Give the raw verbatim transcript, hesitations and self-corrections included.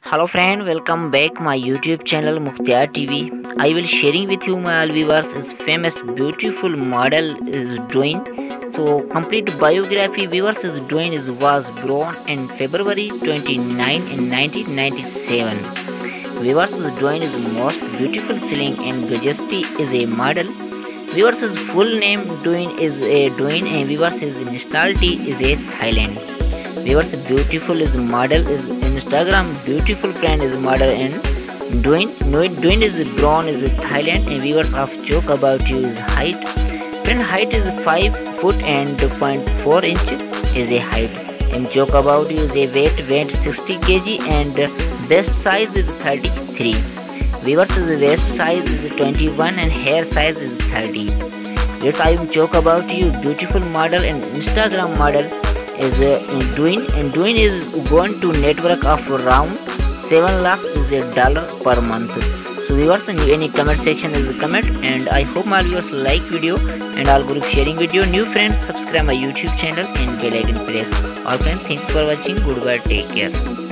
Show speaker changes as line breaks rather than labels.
Hello friend, welcome back my YouTube channel Mukhtar T V. I will sharing with you my all viewers is famous beautiful model is doing. So complete biography viewers is doing is was born in February twenty-ninth in nineteen ninety-seven. Viewers is doing is most beautiful selling and Gajasti is a model. Viewers is full name doing is a doing and viewers is nationality is a Thailand. Viewers beautiful is model is Instagram beautiful friend is model and doing doing is brown is Thailand and viewers of joke about you is height. Friend height is five foot and two point four inch is a height. And joke about you is a weight weight sixty kilograms and best size is thirty-three. Viewers is waist size is twenty-one and hair size is thirty. Yes, I joke about you beautiful model and Instagram model is uh, doing and doing is going to network of around seven lakh is a dollar per month. So viewers, in any comment section is a comment, and I hope my viewers like video and all group sharing video. New friends subscribe my YouTube channel and bell icon press. All friends, thanks for watching. Goodbye, take care.